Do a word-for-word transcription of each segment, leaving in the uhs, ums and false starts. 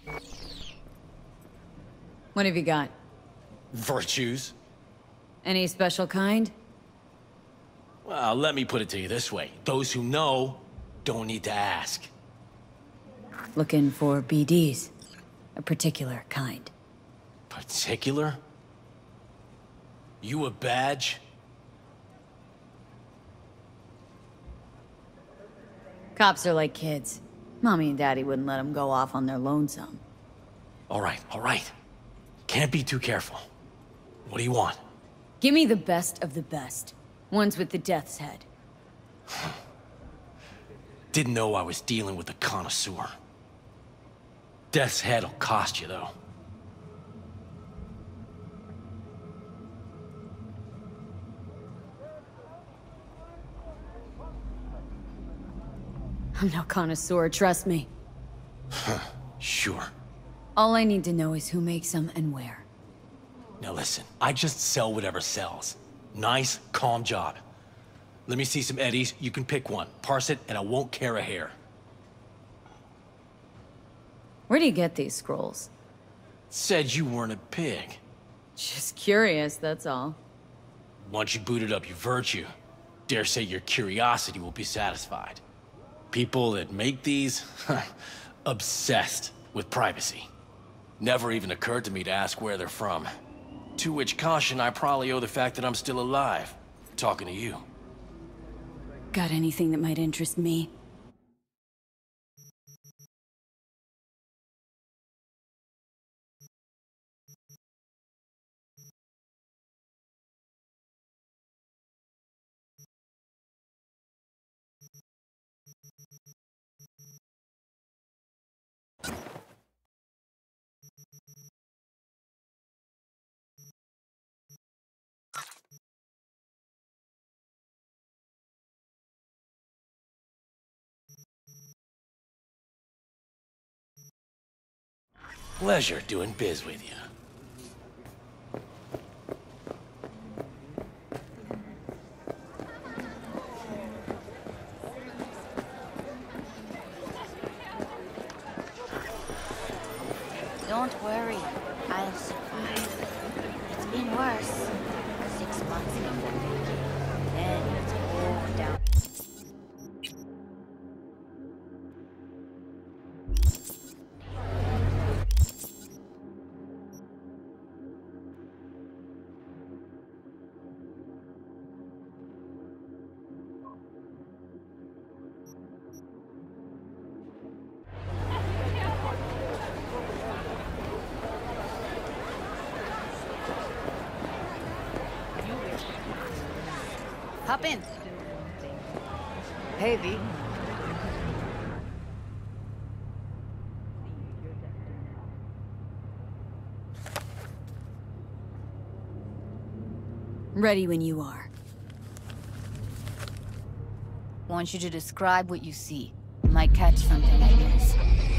What have you got? Virtues? Any special kind? Well, let me put it to you this way. Those who know don't need to ask. Looking for B Ds. A particular kind. Particular? You a badge? Cops are like kids. Mommy and Daddy wouldn't let them go off on their lonesome. All right, all right. Can't be too careful. What do you want? Give me the best of the best. Ones with the death's head. Didn't know I was dealing with a connoisseur. Death's head'll cost you, though. I'm no connoisseur, trust me. Sure. All I need to know is who makes them and where. Now listen, I just sell whatever sells. Nice, calm job. Let me see some eddies, you can pick one. Parse it, and I won't care a hair. Where do you get these scrolls? Said you weren't a pig. Just curious, that's all. Once you booted up your virtue, dare say your curiosity will be satisfied. People that make these, obsessed with privacy. Never even occurred to me to ask where they're from. To which caution I probably owe the fact that I'm still alive, talking to you. Got anything that might interest me? Pleasure doing biz with you. Don't worry, I'll survive. It's been worse. Six months before Vicky. Then it's all down. Hop in. Hey, V. Ready when you are. Want you to describe what you see. You might catch something I guess.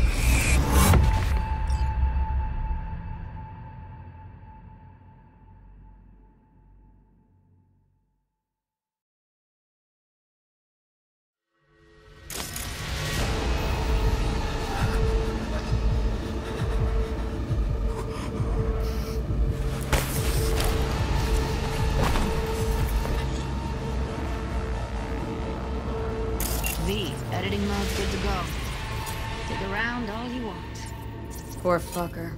V, editing mode's good to go. Dig around all you want. Poor fucker.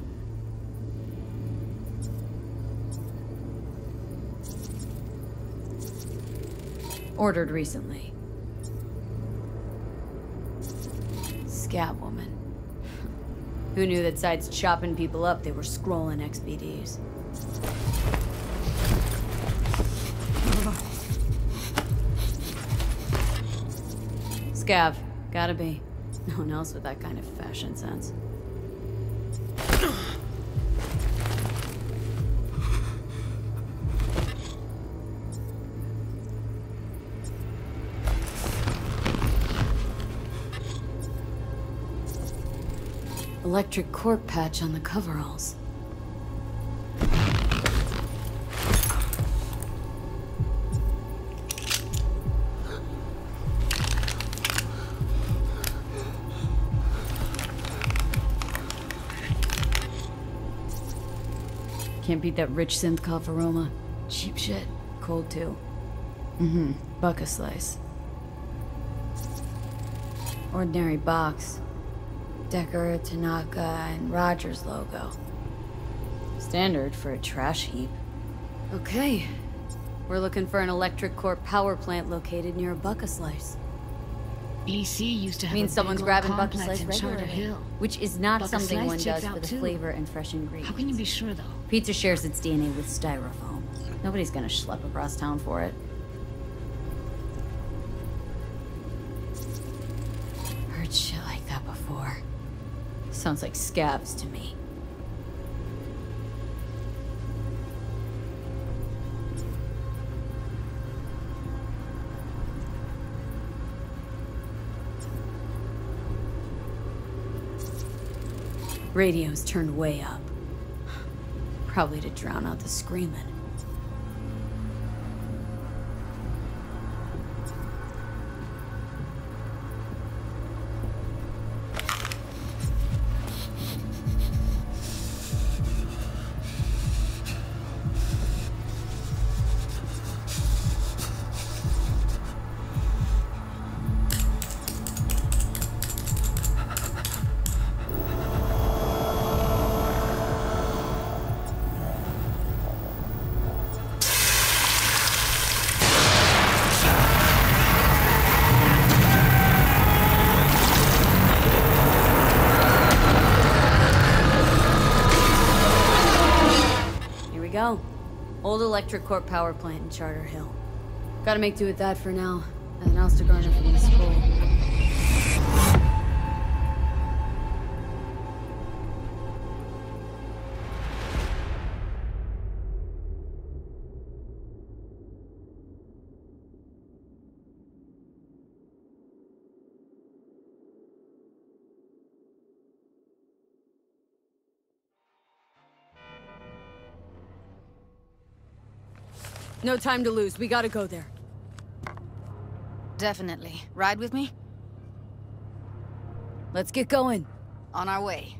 Ordered recently. Scab woman. Who knew that sides chopping people up, they were scrolling X B Ds. Scav. Gotta be. No one else with that kind of fashion sense. Electric cork patch on the coveralls. Can't beat that rich synth cough aroma. Cheap shit. Cold too. Mm-hmm. Buck a slice. Ordinary box. Decker, Tanaka, and Rogers logo. Standard for a trash heap. Okay. We're looking for an electric corp power plant located near a Buck a slice. E C used to have Means a someone's big grabbing old Buck a complex slice in Charter regularly. Hill. Which is not Buck a something Slice one checks does out for the too. flavor and fresh ingredients. How can you be sure, though? Pizza shares its D N A with styrofoam. Nobody's gonna schlep across town for it. Heard shit like that before. Sounds like scabs to me. Radio's turned way up. Probably to drown out the screaming. Go. Old electric corp power plant in Charter Hill. Gotta make do with that for now. Nothing else to garner from the school. No time to lose. We gotta go there. Definitely. Ride with me? Let's get going. On our way.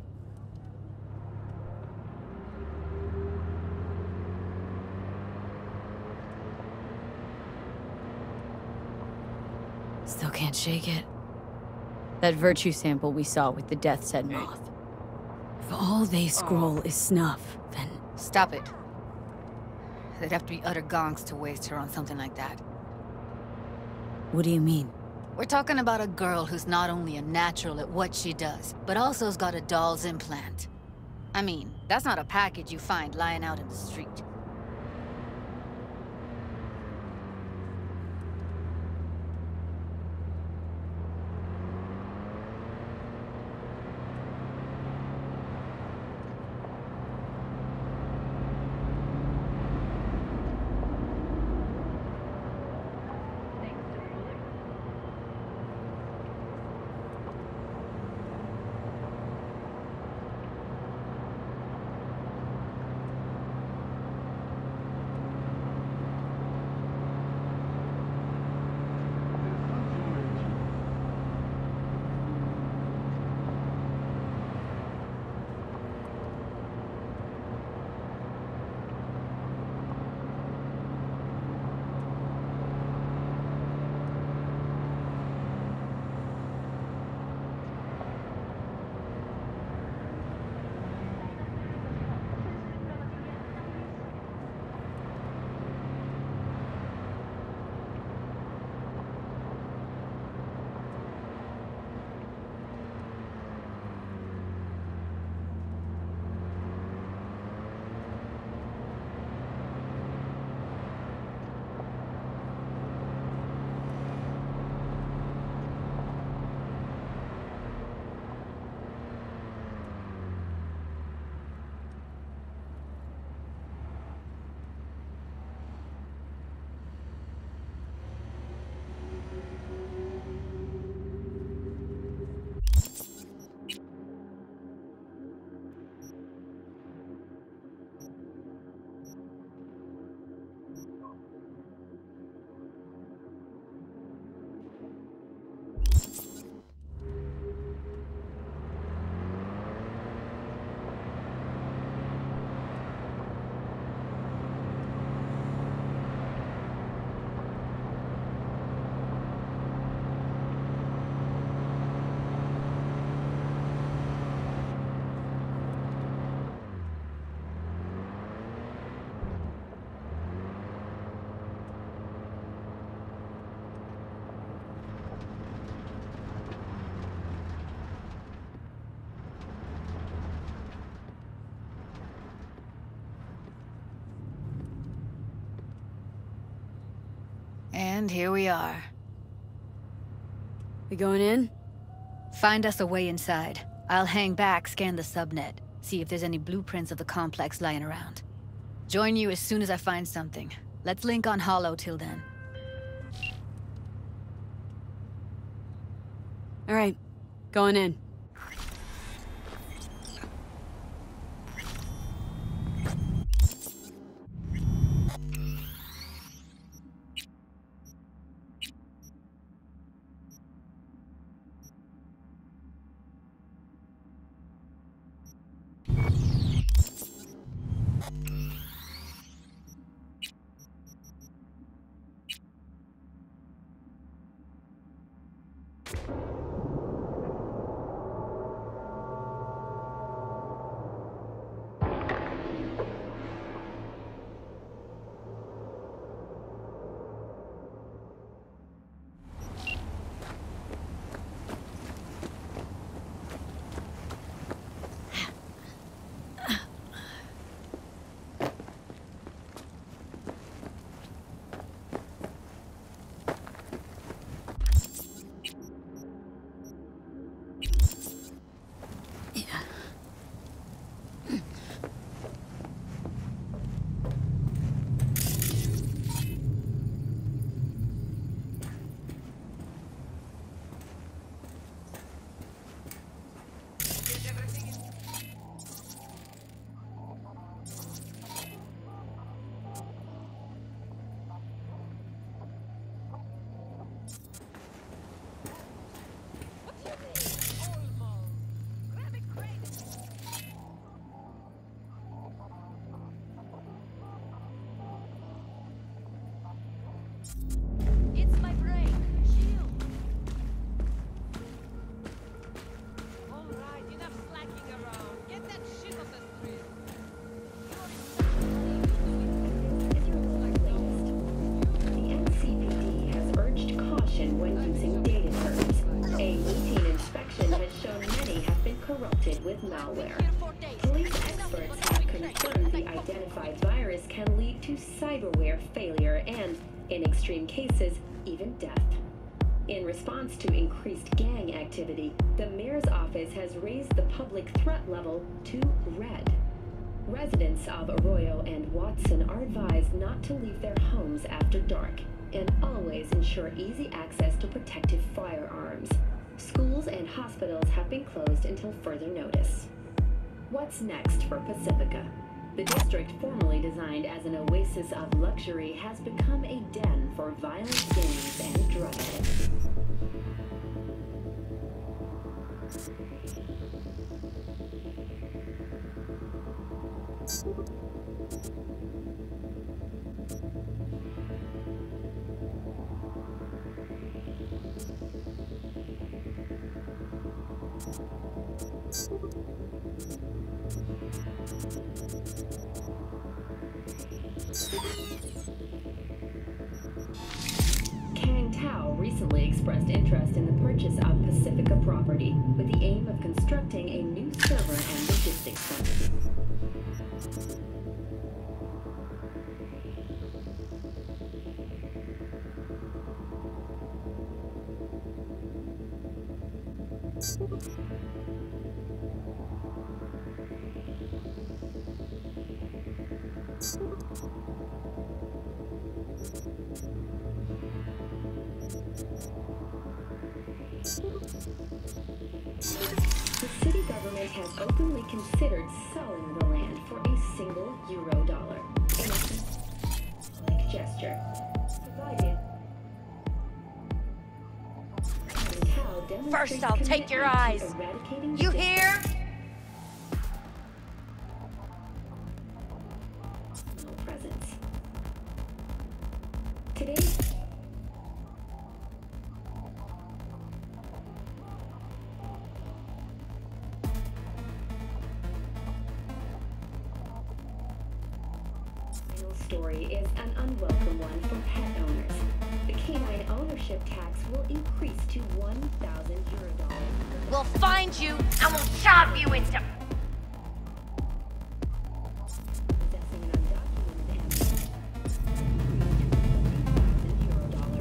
Still can't shake it. That virtue sample we saw with the Death's Head moth. If all they scroll is snuff, then... Stop it. They'd have to be utter gonks to waste her on something like that. What do you mean? We're talking about a girl who's not only a natural at what she does, but also's got a doll's implant. I mean, that's not a package you find lying out in the street. And here we are. We going in? Find us a way inside. I'll hang back, scan the subnet, see if there's any blueprints of the complex lying around. Join you as soon as I find something. Let's link on Hollow till then. All right, going in. It's my brain. Shield. All right, enough slacking around. Get that shit off the street. The N C P D has urged caution when using data terms. A routine inspection has shown many have been corrupted with malware. Police experts have confirmed the identified virus can lead to cyberware failure and, in extreme cases, even death. In response to increased gang activity, the mayor's office has raised the public threat level to red. Residents of Arroyo and Watson are advised not to leave their homes after dark and always ensure easy access to protective firearms. Schools and hospitals have been closed until further notice. What's next for Pacifica? The district, formerly designed as an oasis of luxury, has become a den for violent gangs and drug addicts. Kang Tao recently expressed interest in the purchase of Pacifica property with the aim of constructing a new server and logistics center. The city government has openly considered selling the land for a single euro dollar. In a symbolic gesture. Provided. First, I'll take your eyes. You hear? Presence. Today. Story is an unwelcome one for pet owners. The canine ownership tax will increase to one thousand euro dollars. We'll find you and we'll chop you into... Possessing an undocumented euro dollars.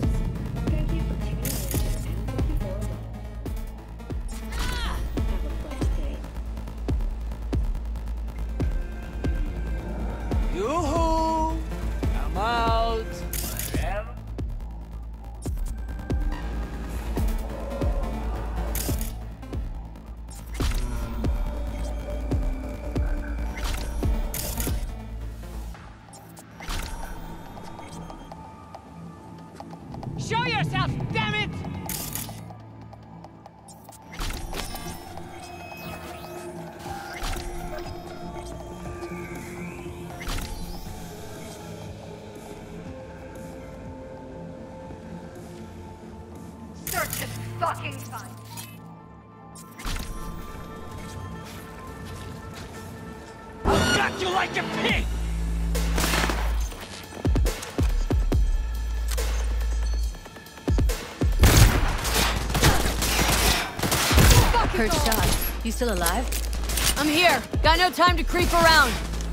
fucking find. I've got you like a pig! Heard shots. You still alive? I'm here. Got no time to creep around.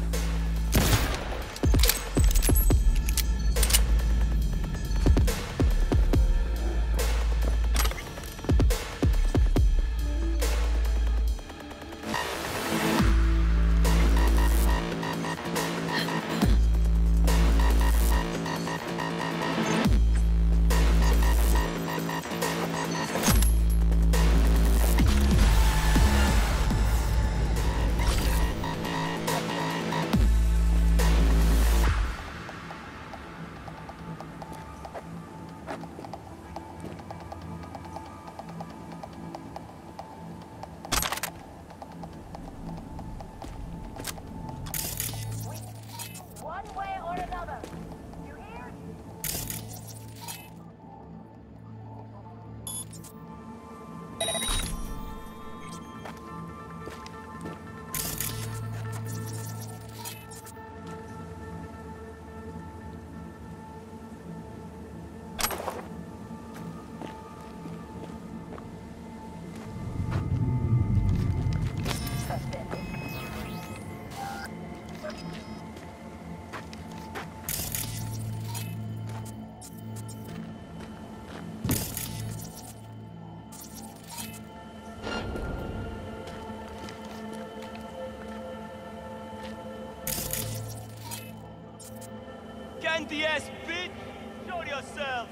Candy ass bitch! Show yourself!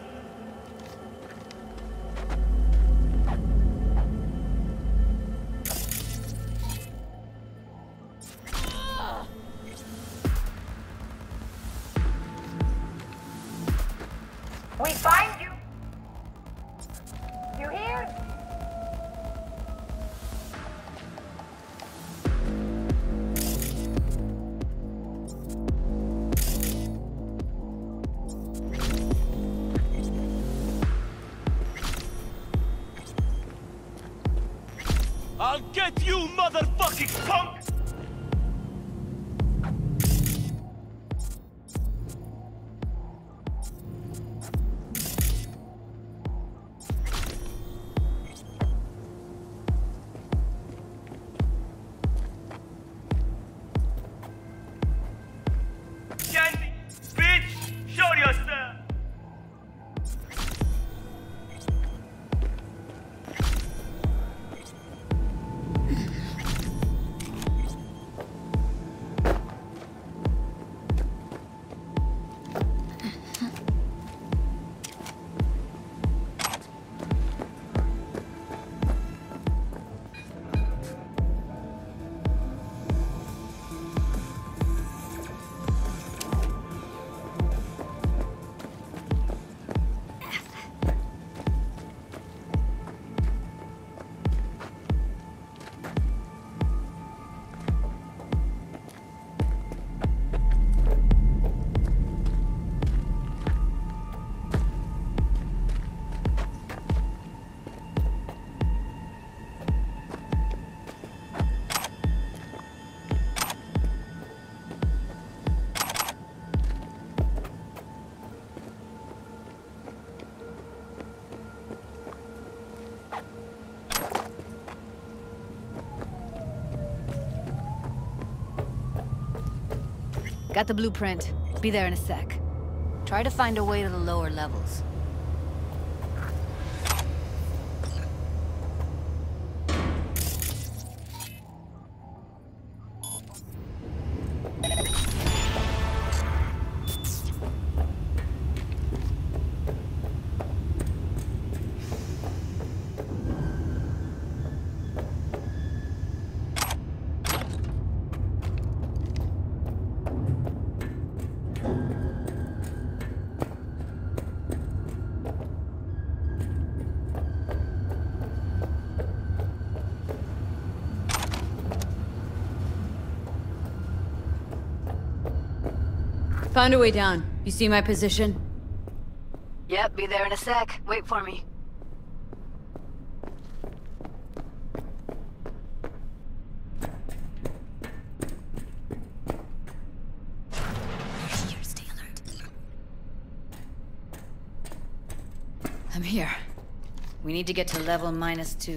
We find you! You hear? I'll get you, motherfucking punk! Candy, bitch, show yourself! Got the blueprint. Be there in a sec. Try to find a way to the lower levels. Found a way down. You see my position? Yep, be there in a sec. Wait for me. here. We need to get to level minus two.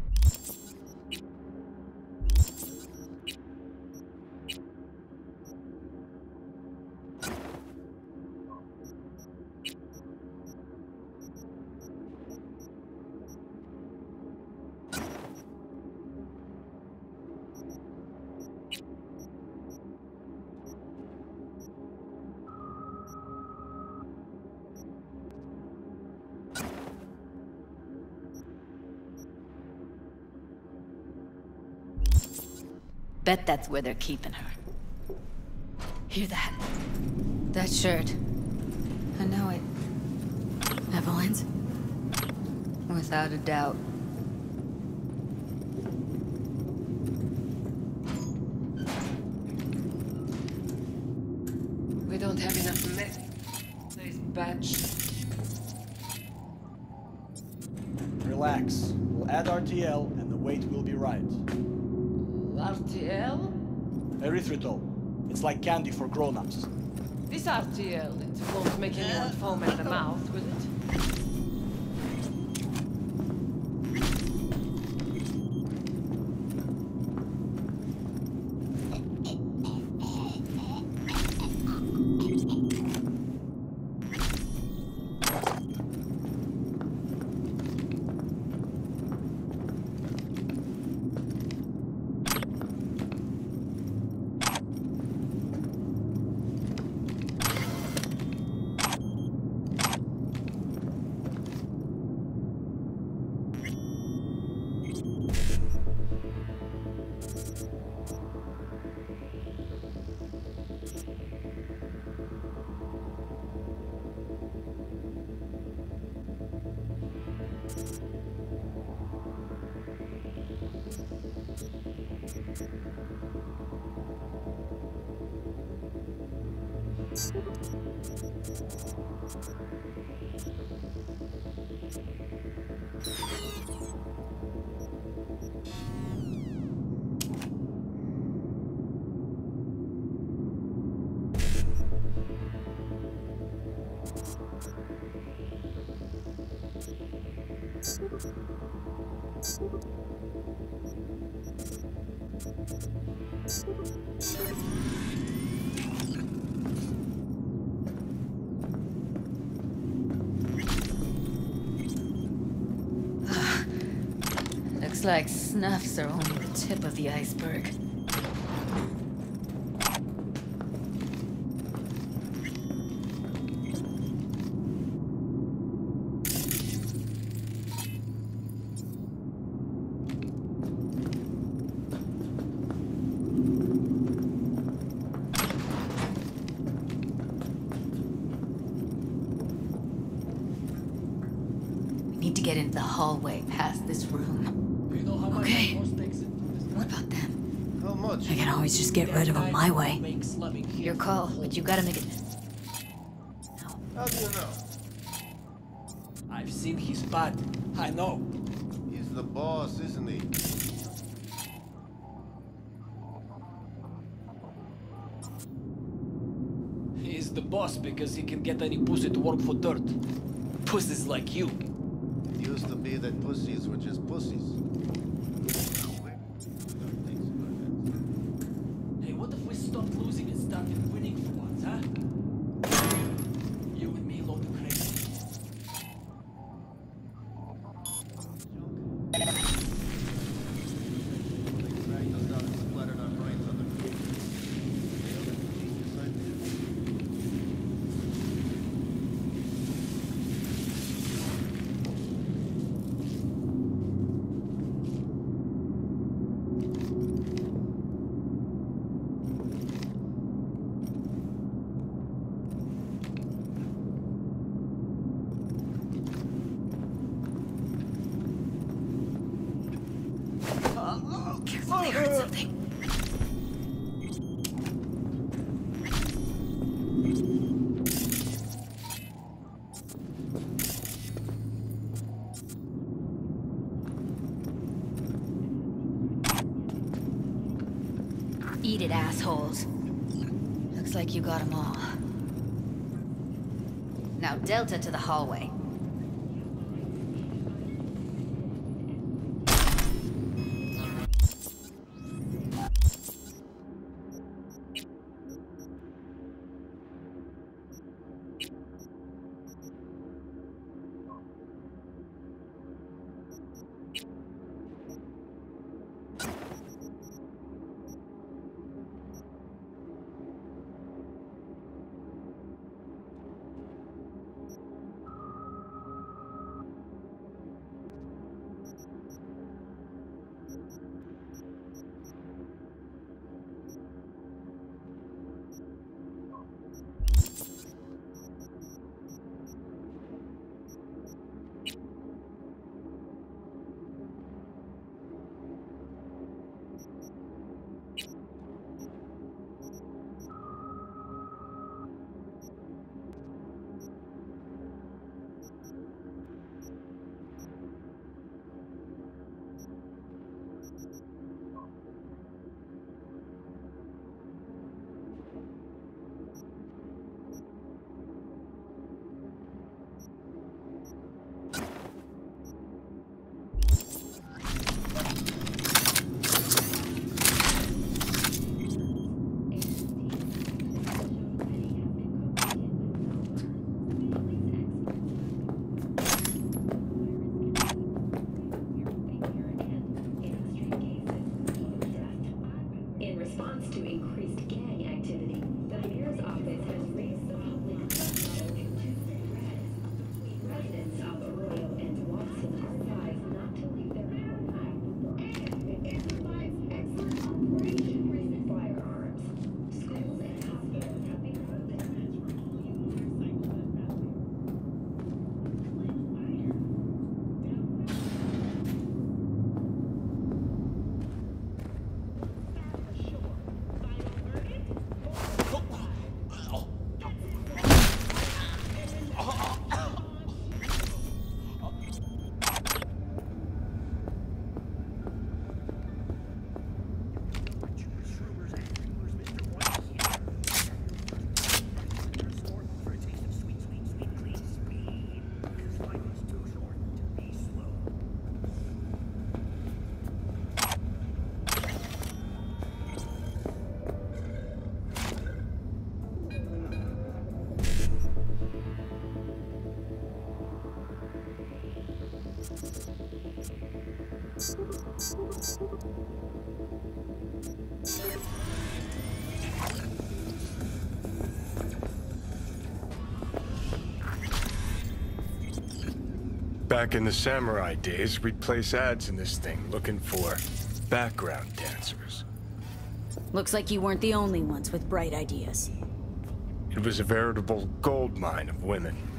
Bet that's where they're keeping her. Hear that? That shirt. I know it. Evelyn's? Without a doubt. We don't have enough men. Nice batch. Relax. We'll add R T L and the weight will be right. R T L? Erythritol. It's like candy for grown-ups. This R T L, it won't make anyone foam at the mouth, will it? Looks like snuffs are only the tip of the iceberg. We need to get into the hallway past this room. Okay. What about them? How much? I can always just get rid of them my way. Your call, but you gotta make it... How do you know? I've seen his bad. I know. He's the boss, isn't he? He's the boss because he can get any pussy to work for dirt. Pussies like you. It used to be that pussies were just pussies. Hey, what if we stopped losing and started winning for once, huh? You and me load the crate. I heard something. Eat it, assholes. Looks like you got them all. Now Delta to the hallway. response to increased gang activity, the mayor's office has raised the public threshold to threats. Residents of Arroyo and Watson are advised not to leave their homes. And it provides excellent operation with firearms. Schools and hospitals have been closed. Back in the samurai days, we'd place ads in this thing looking for background dancers. Looks like you weren't the only ones with bright ideas. It was a veritable gold mine of women.